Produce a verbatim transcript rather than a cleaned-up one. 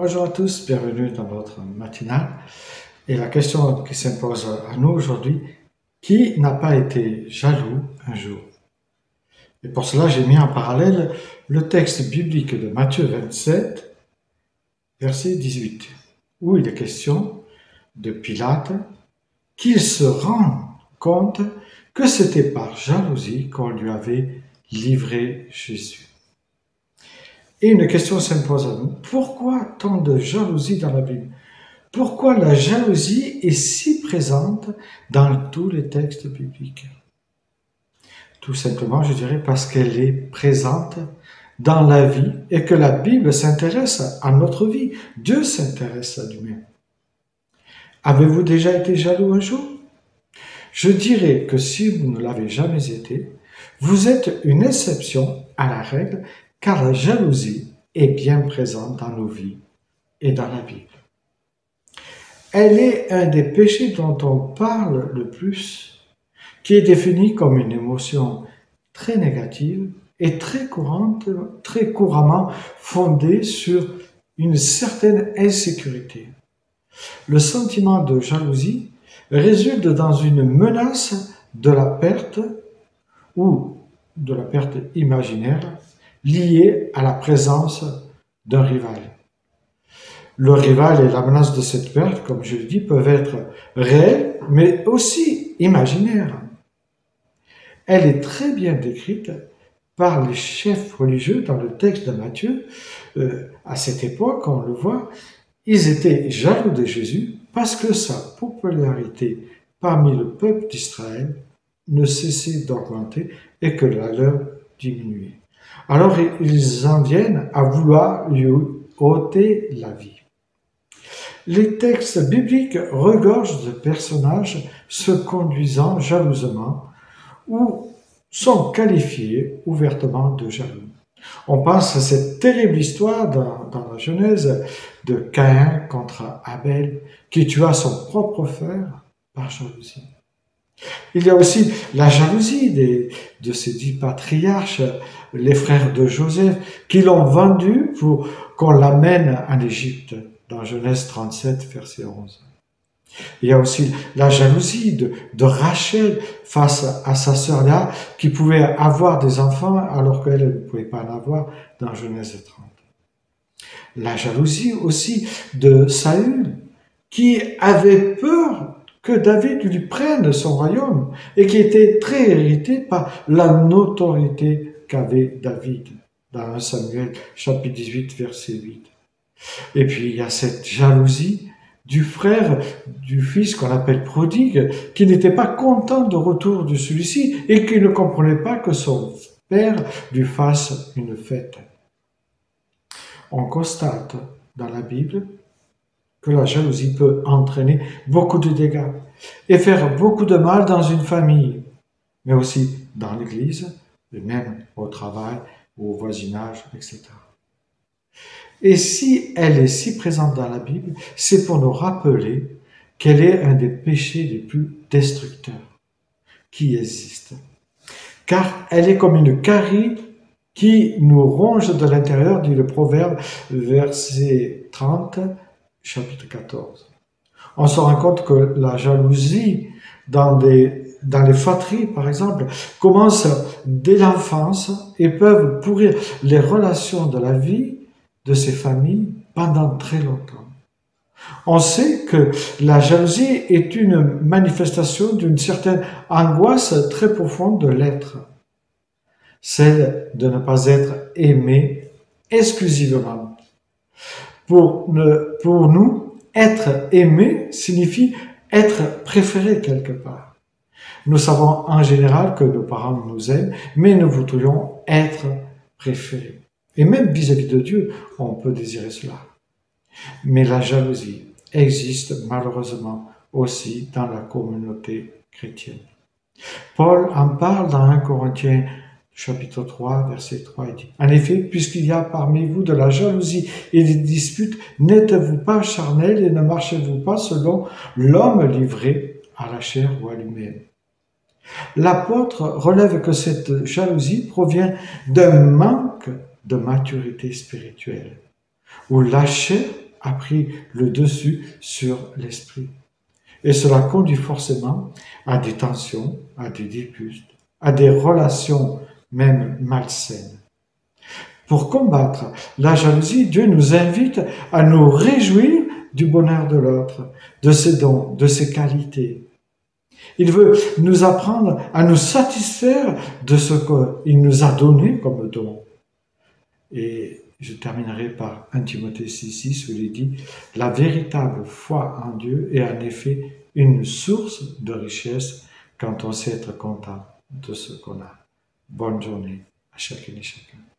Bonjour à tous, bienvenue dans votre matinale. Et la question qui s'impose à nous aujourd'hui, qui n'a pas été jaloux un jour? Et pour cela, j'ai mis en parallèle le texte biblique de Matthieu vingt-sept, verset dix-huit, où il est question de Pilate, qu'il se rend compte que c'était par jalousie qu'on lui avait livré Jésus. Et une question s'impose à nous. Pourquoi tant de jalousie dans la Bible? Pourquoi la jalousie est si présente dans tous les textes bibliques? Tout simplement, je dirais, parce qu'elle est présente dans la vie et que la Bible s'intéresse à notre vie. Dieu s'intéresse à lui-même. Avez-vous déjà été jaloux un jour? Je dirais que si vous ne l'avez jamais été, vous êtes une exception à la règle, car la jalousie est bien présente dans nos vies et dans la Bible. Elle est un des péchés dont on parle le plus, qui est défini comme une émotion très négative et très courante, très couramment fondée sur une certaine insécurité. Le sentiment de jalousie résulte dans une menace de la perte ou de la perte imaginaire liée à la présence d'un rival. Le rival et la menace de cette perte, comme je le dis, peuvent être réelles, mais aussi imaginaires. Elle est très bien décrite par les chefs religieux dans le texte de Matthieu. Euh, à cette époque, on le voit, ils étaient jaloux de Jésus parce que sa popularité parmi le peuple d'Israël ne cessait d'augmenter et que la leur diminuait. Alors ils en viennent à vouloir lui ôter la vie. Les textes bibliques regorgent de personnages se conduisant jalousement ou sont qualifiés ouvertement de jaloux. On pense à cette terrible histoire dans, dans la Genèse de Caïn contre Abel, qui tua son propre frère par jalousie. Il y a aussi la jalousie des, de ces dix patriarches, les frères de Joseph, qui l'ont vendu pour qu'on l'amène en Égypte, dans Genèse trente-sept, verset onze. Il y a aussi la jalousie de, de Rachel face à sa sœur Léa, qui pouvait avoir des enfants alors qu'elle ne pouvait pas en avoir, dans Genèse trente. La jalousie aussi de Saül, qui avait peur que David lui prenne son royaume et qui était très irrité par la notoriété qu'avait David, dans un Samuel chapitre dix-huit, verset huit. Et puis il y a cette jalousie du frère du fils qu'on appelle prodigue, qui n'était pas content de retour de celui-ci et qui ne comprenait pas que son père lui fasse une fête. On constate dans la Bible que la jalousie peut entraîner beaucoup de dégâts et faire beaucoup de mal dans une famille, mais aussi dans l'église, et même au travail ou au voisinage, et cetera. Et si elle est si présente dans la Bible, c'est pour nous rappeler qu'elle est un des péchés les plus destructeurs qui existent. Car elle est comme une carie qui nous ronge de l'intérieur, dit le Proverbe, verset trente, chapitre quatorze. On se rend compte que la jalousie dans, des, dans les fratries, par exemple, commence dès l'enfance et peuvent pourrir les relations de la vie de ces familles pendant très longtemps. On sait que la jalousie est une manifestation d'une certaine angoisse très profonde de l'être, celle de ne pas être aimé exclusivement. Pour, ne, pour nous, être aimé signifie être préféré quelque part. Nous savons en général que nos parents nous aiment, mais nous voudrions être préférés. Et même vis-à-vis de Dieu, on peut désirer cela. Mais la jalousie existe malheureusement aussi dans la communauté chrétienne. Paul en parle dans un Corinthiens chapitre trois, verset trois, il dit « En effet, puisqu'il y a parmi vous de la jalousie et des disputes, n'êtes-vous pas charnels et ne marchez-vous pas selon l'homme livré à la chair ou à lui-même » L'apôtre relève que cette jalousie provient d'un manque de maturité spirituelle, où la chair a pris le dessus sur l'esprit. Et cela conduit forcément à des tensions, à des disputes, à des relations même malsaines. Pour combattre la jalousie, Dieu nous invite à nous réjouir du bonheur de l'autre, de ses dons, de ses qualités. Il veut nous apprendre à nous satisfaire de ce qu'il nous a donné comme don. Et je terminerai par un Timothée six six où il dit « La véritable foi en Dieu est en effet une source de richesse quand on sait être content de ce qu'on a. » Bonne journée à chacune et chacun.